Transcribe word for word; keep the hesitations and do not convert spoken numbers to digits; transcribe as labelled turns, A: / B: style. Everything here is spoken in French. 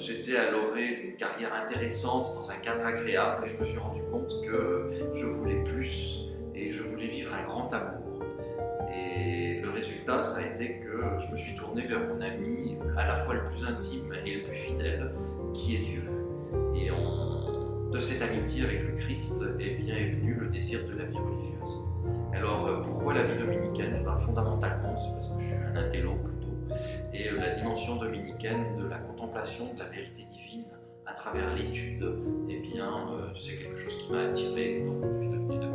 A: j'étais à l'orée d'une carrière intéressante dans un cadre agréable et je me suis rendu compte que je voulais plus et je voulais vivre un grand amour. Et le résultat, ça a été que je me suis tourné vers mon ami à la fois le plus intime et le plus fidèle, qui est Dieu. Et on, de cette amitié avec le Christ, eh bien, est venu le désir de la vie religieuse. Alors, pourquoi la vie dominicaine? Eh bien, fondamentalement, c'est parce que je suis un intello plutôt. Et la dimension dominicaine de la contemplation de la vérité divine à travers l'étude, eh bien, c'est quelque chose qui m'a attiré, donc je suis devenu dominicain.